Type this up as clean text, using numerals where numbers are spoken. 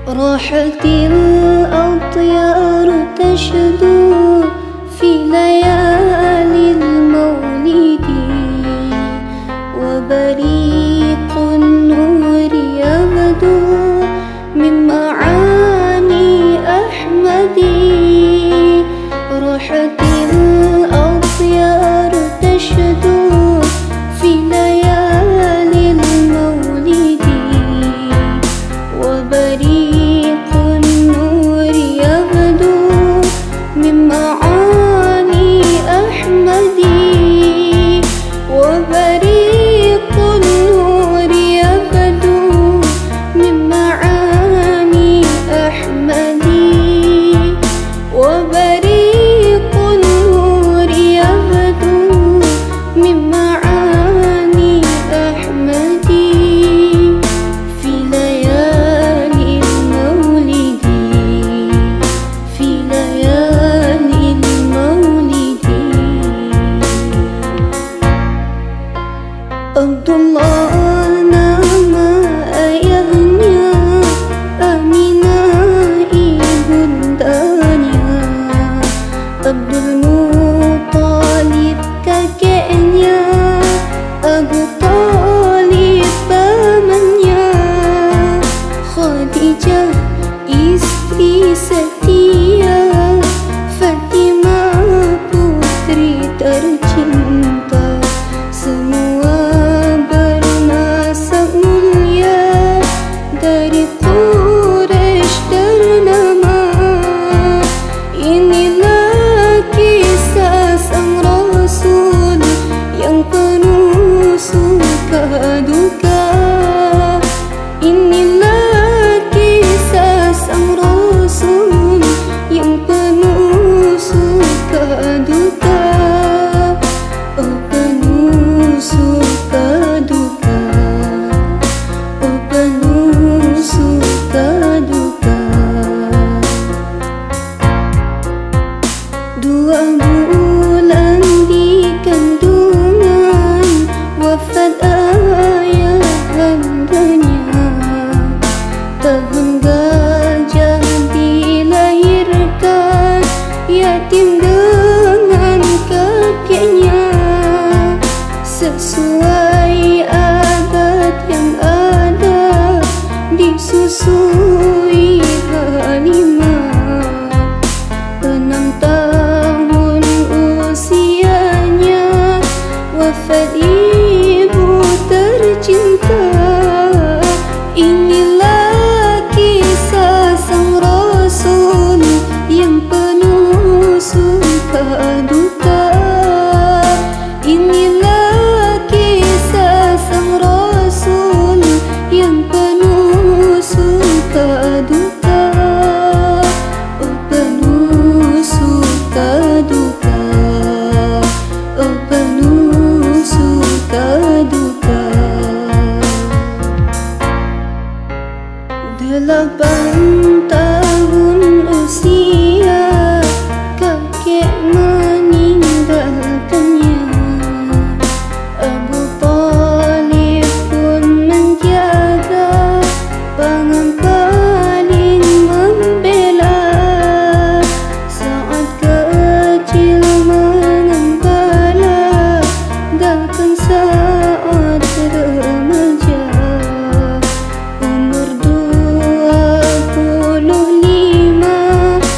راحت الأطيار تشدو في ليالي المولد، وبريق النور يبدو من معاني أحمد. راحت الأطيار تشدو في ليالي المولد، وبريق النور يبدو من معاني أحمد، وبريق النور يبدو من معاني أحمد، وبريق النور يبدو من معاني أحمد في ليالي المولد، في ليالي المولد. عبد الله nama ayahnya, Aminah ibundanya, Abdul Muttalib kakeknya, Abu Talib pamannya, Khadijah istri setia, Fatimah putri tercinta, semua bernasab mulia dari Quraisy ternama. Inilah kisah sang Rasul yang penuh suka duka. Inilah kisah sang Rasul yang penuh suka duka. Oh penuh suka duka, oh penuh suka duka. 2 bulan di kandungan, wafat ayah handanya. Tahun gajah dilahirkan, yatim dengan kakeknya. Sesuai adat yang ada, disusui Halimah. 6 tahun usianya, wafat ibu tercinta. Inilah kisah sang Rasul yang penuh suka duka. Inilah kisah sang Rasul yang penuh suka duka. Oh penuh suka duka, oh penuh suka duka. 8 tahun usia, kakek meninggalkannya. Abu Talib pun menjaga, pangan paling membela. Saat kecil mengembala, datang saat remaja. Umur 25